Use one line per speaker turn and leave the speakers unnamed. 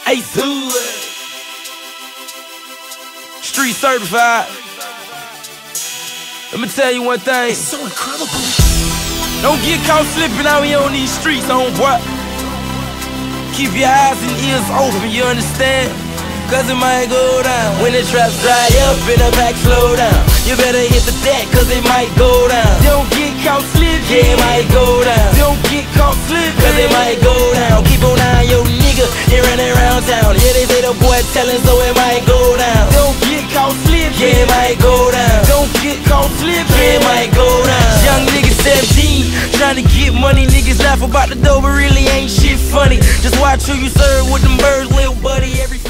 Ace Hood, street certified. Let me tell you one thing.
It's so incredible.
Don't get caught slipping out here on these streets, homeboy. Keep your eyes and ears open, you understand? Cause it might go down. When the traps dry up and the back slow down, you better hit the deck cause it might go down. Don't get caught slipping, yeah, it might go down. Don't get caught slipping, cause it might go down. Keep on eyeing your nigga, he running around town. Yeah, they say the boy telling, so it might go down. Don't get caught slipping, yeah, it might go down. Don't get caught slipping, yeah, it might go down. Young nigga 17, trying to get money. Niggas laugh about the dough, but really ain't shit funny. Just watch who you serve with them birds, little buddy. Every